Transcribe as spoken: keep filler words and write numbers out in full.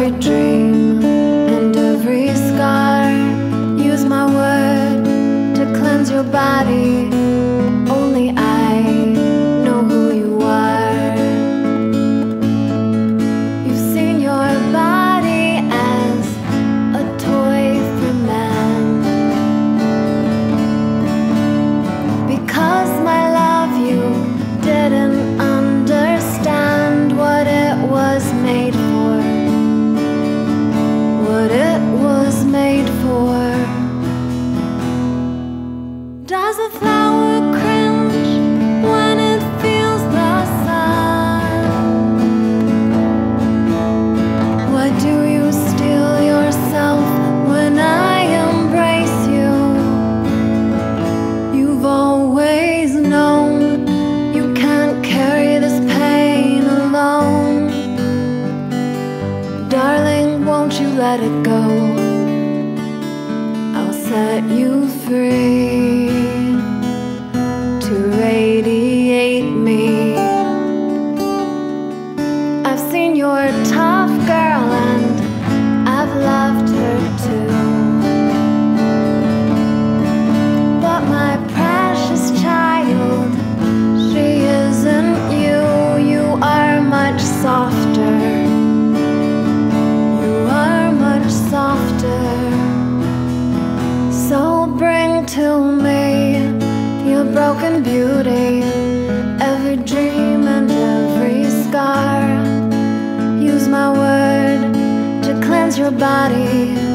every dream and every scar. Use my word to cleanse your body. Only I know who you are. You've seen your body as a toy for man. Because my love, you didn't understand what it was made for. What it was made for. Does a flower cringe when it feels the sun? Why do you steal yourself when I embrace you? You've always known you can't carry this pain alone. Darling, won't you let it go? I'll set you free to radiate me. I've seen you're a tough girl and I've loved her too. But my precious child, she isn't you. You are much softer. You are much softer. So bring to me your broken beauty, every dream and every scar. Use my word to cleanse your body.